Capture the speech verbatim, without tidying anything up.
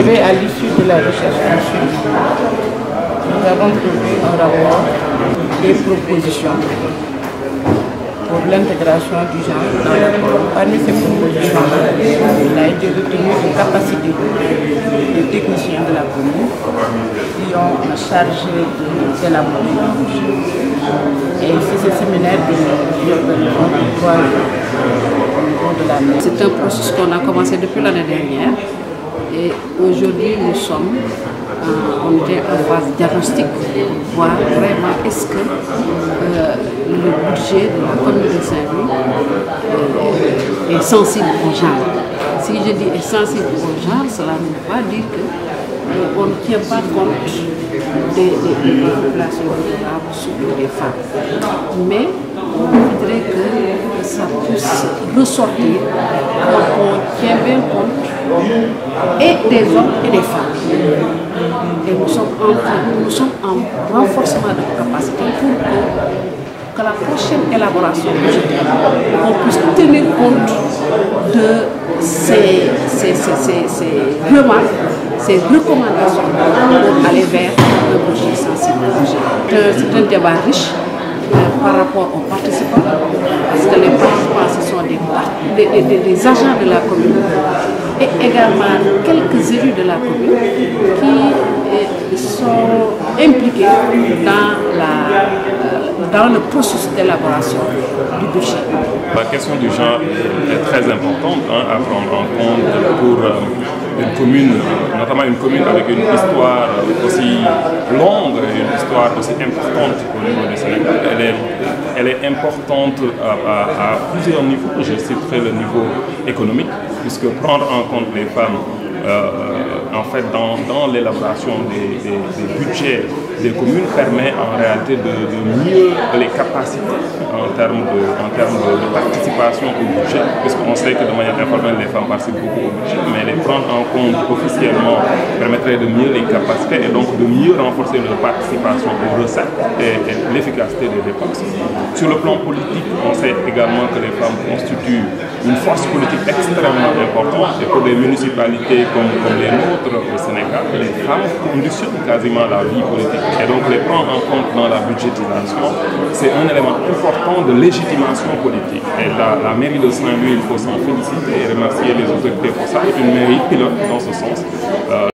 arrivé à l'issue de la recherche ensuite, nous avons produit un rapport des propositions pour l'intégration du genre dans l'école. Parmi ces propositions-là, il a été retenu une capacité des techniciens de la commune qui ont chargé d'élaborer un budget. Et c'est ce séminaire que nous organisons trois jours au niveau de la mairie. C'est un processus qu'on a commencé depuis l'année dernière et aujourd'hui nous sommes euh, on était en phase diagnostique pour voir vraiment est-ce que euh, le budget de la commune de Saint-Louis euh, est sensible au genre. Si je dis est sensible au genre, cela ne veut pas dire qu'on euh, ne tient pas compte des, des, des populations vulnérables, surtout des femmes. Mais on voudrait que ça puisse ressortir, donc on tient bien compte et des hommes et des femmes. Et nous sommes en train, nous sommes en renforcement de capacité pour que, que la prochaine élaboration budgétaire, on puisse tenir compte de ces, ces, ces, ces, ces remarques, ces recommandations pour aller vers le budget sensible. C'est un débat riche par rapport aux participants, parce que les participants ce sont des, des, des, des agents de la commune et également quelques élus de la commune qui sont impliqués dans, la, dans le processus d'élaboration du budget. La question du genre est très importante hein, à prendre en compte pour euh, une commune, notamment une commune avec une histoire aussi longue et une histoire aussi importante au niveau du Sénégal. Elle est, elle est importante à, à, à plusieurs niveaux. Je citerai le niveau économique, puisque prendre en compte les femmes euh, en fait dans, dans l'élaboration des, des, des budgets des communes permet en réalité de, de mieux les capacités en termes de, en termes de, de participation au budget, puisqu'on sait que de manière informelle les femmes participent beaucoup au budget, mais les prendre en compte officiellement permettrait de mieux les capacités et donc de mieux renforcer leur participation aux recettes et, et l'efficacité des dépenses. Sur le plan politique, on sait également que les femmes constituent une force politique extrêmement importante et pour des municipalités comme, comme les nôtres au Sénégal, les femmes conditionnent quasiment la vie politique. Et donc les prendre en compte dans la budgétisation, c'est un élément important de légitimation politique. Et la, la mairie de Saint-Louis, il faut s'en féliciter et remercier les autorités pour ça. C'est une mairie pilote dans ce sens. Euh,